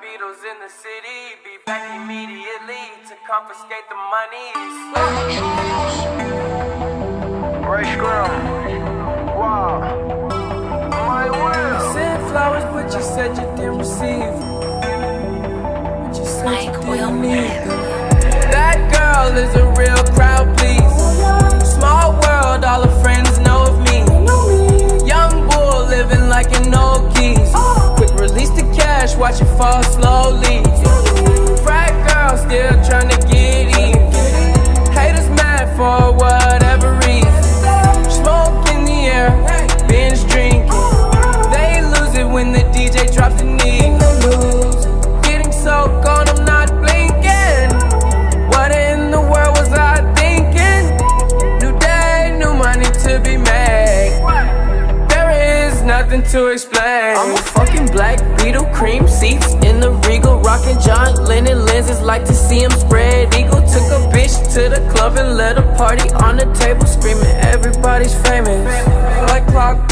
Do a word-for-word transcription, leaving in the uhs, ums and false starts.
Beatles in the city, be back immediately to confiscate the monies. Fresh girl, wow, my will. You sent flowers, but you said you didn't receive. But you said Mike you didn't Will need them. That girl is a real crowd, please. Small world, all her friends know of me. Young bull living like an old geese. Quick release the cash, watch it fall slowly. Frat girl still trying to get even. Haters mad for whatever reason. Smoke in the air, binge drinking. They lose it when the D J drops the knee. Getting so gone, I'm not blinking. What in the world was I thinking? New day, new money to be made. There is nothing to explain. I'm a fucking black Beetle, cream seats in the Regal, rocking John Lennon lenses, like to see him spread eagle. Took a bitch to the club and let a party on the table, screaming everybody's famous. Like clock